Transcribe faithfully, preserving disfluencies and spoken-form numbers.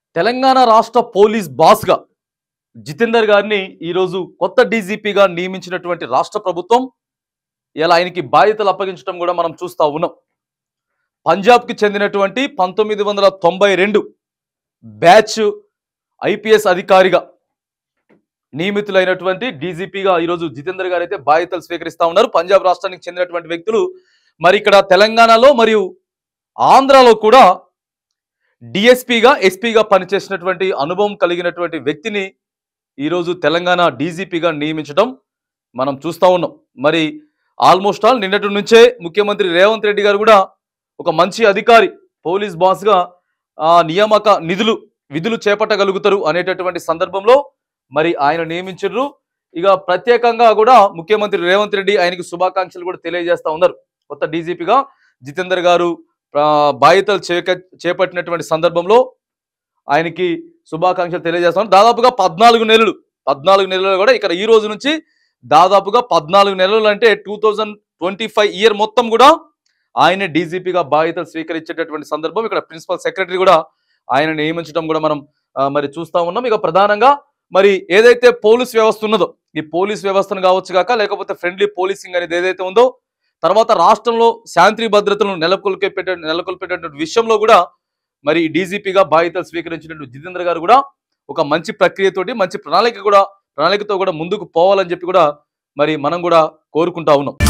తెలంగాణ రాష్ట్ర పోలీస్ బాస్గా జితేందర్ గారిని ఈరోజు కొత్త డీజీపీగా నియమించినటువంటి రాష్ట్ర ప్రభుత్వం ఇలా ఆయనకి బాధ్యతలు అప్పగించడం కూడా మనం చూస్తా ఉన్నాం. పంజాబ్కి చెందినటువంటి పంతొమ్మిది వందల తొంభై రెండు బ్యాచ్ ఐపీఎస్ అధికారిగా నియమితులైనటువంటి డీజీపీగా ఈరోజు జితేందర్ గారు అయితే బాధ్యతలు స్వీకరిస్తా ఉన్నారు. పంజాబ్ రాష్ట్రానికి చెందినటువంటి వ్యక్తులు మరి ఇక్కడ తెలంగాణలో మరియు ఆంధ్రాలో కూడా డిఎస్పీగా ఎస్పీగా పనిచేసినటువంటి అనుభవం కలిగినటువంటి వ్యక్తిని ఈరోజు తెలంగాణ డీజీపీగా నియమించడం మనం చూస్తూ ఉన్నాం. మరి ఆల్మోస్ట్ ఆల్ నిన్నటి నుంచే ముఖ్యమంత్రి రేవంత్ రెడ్డి గారు కూడా ఒక మంచి అధికారి పోలీస్ బాస్గా నియామక నిధులు విధులు చేపట్టగలుగుతారు అనేటటువంటి సందర్భంలో మరి ఆయన నియమించారు. ఇక ప్రత్యేకంగా కూడా ముఖ్యమంత్రి రేవంత్ రెడ్డి ఆయనకి శుభాకాంక్షలు కూడా తెలియజేస్తా ఉన్నారు. కొత్త డీజీపీగా జితేందర్ గారు బాధ్యతలు చేక చేపట్టినటువంటి సందర్భంలో ఆయనకి శుభాకాంక్షలు తెలియజేస్తాను. దాదాపుగా పద్నాలుగు నెలలు పద్నాలుగు నెలలు కూడా ఇక్కడ ఈ రోజు నుంచి దాదాపుగా పద్నాలుగు నెలలు అంటే two thousand twenty five year మొత్తం కూడా ఆయన డీజీపీగా బాధ్యతలు స్వీకరించేటటువంటి సందర్భం. ఇక్కడ ప్రిన్సిపల్ సెక్రటరీ కూడా ఆయన నియమించడం కూడా మనం మరి చూస్తా ఉన్నాం. ఇక ప్రధానంగా మరి ఏదైతే పోలీస్ వ్యవస్థ ఉన్నదో ఈ పోలీస్ వ్యవస్థను కావచ్చు కాక లేకపోతే ఫ్రెండ్లీ పోలీసింగ్ అనేది ఏదైతే ఉందో, తర్వాత రాష్ట్రంలో శాంతి భద్రతలను నెలకొల్పే నెలకొల్పేటటువంటి విషయంలో కూడా మరి డీజీపీగా బాధ్యతలు స్వీకరించినటువంటి జితేందర్ గారు కూడా ఒక మంచి ప్రక్రియతోటి మంచి ప్రణాళిక కూడా ప్రణాళికతో కూడా ముందుకు పోవాలని చెప్పి కూడా మరి మనం కూడా కోరుకుంటా ఉన్నాం.